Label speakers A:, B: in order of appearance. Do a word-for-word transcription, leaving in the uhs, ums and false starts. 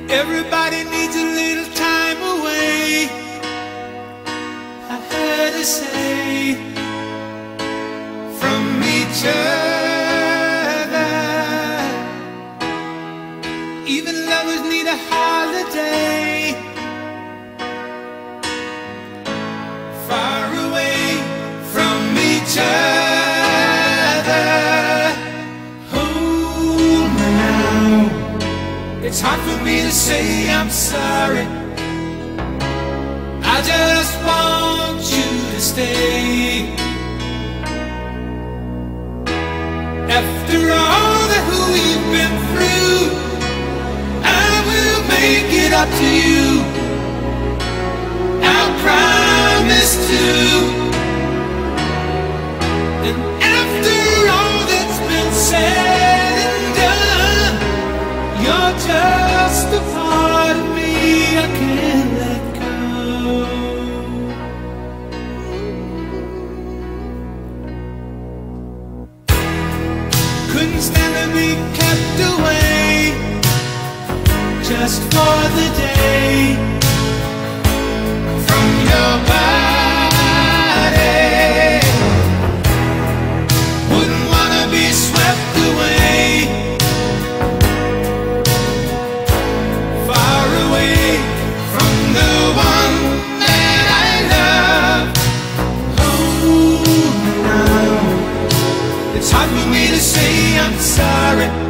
A: Everybody needs a little time away, I heard her say, from each other. Even lovers need a holiday, far away from each other. Hold me now, it's hard for me to say I'm sorry. I just want you to stay. After all that we've been through, I will make it up to you, I promise to. And after all that's been said and done, you're just a part of me I can't let go. Couldn't stand to be kept away just for the day from your body. Wouldn't wanna be swept away, far away from the one that I love. Oh, now it's hard for me to say I'm sorry.